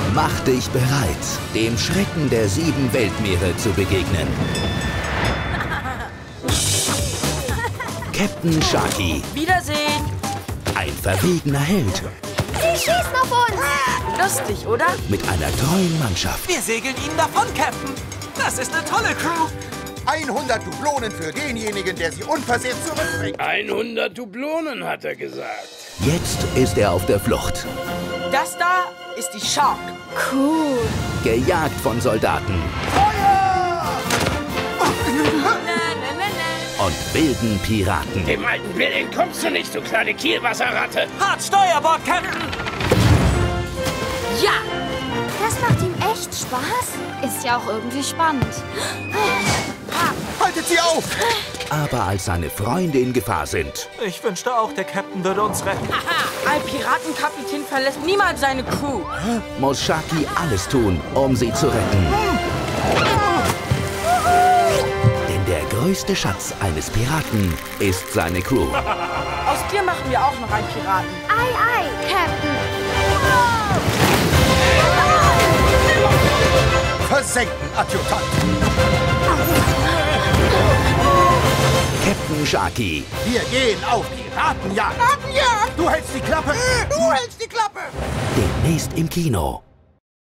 Mach dich bereit, dem Schrecken der 7 Weltmeere zu begegnen. Captain Sharky. Wiedersehen. Ein verwegener Held. Sie schießen auf uns! Lustig, oder? Mit einer treuen Mannschaft. Wir segeln Ihnen davon, Captain. Das ist eine tolle Crew. 100 Dublonen für denjenigen, der sie unversehrt zurückbringt. 100 Dublonen, hat er gesagt. Jetzt ist er auf der Flucht. Das da ist die Shark. Cool. Gejagt von Soldaten und wilden Piraten. Dem alten Bill entkommst du nicht, du kleine Kielwasserratte. Hart Steuerbord, Captain. Ja! Das macht ihm echt Spaß. Ist ja auch irgendwie spannend. Haltet sie auf! Aber als seine Freunde in Gefahr sind, Ich wünschte auch, der Captain würde uns retten. Aha! Ein Piratenkapitän verlässt niemals seine Crew. muss Sharky alles tun, um sie zu retten. Denn der größte Schatz eines Piraten ist seine Crew. Aus dir machen wir auch noch einen Piraten. Ei, ei, Captain. Versenken, Adjutant! Captain Sharky. Wir gehen auf Piratenjagd! Du hältst die Klappe! Du hältst die Klappe! Demnächst im Kino.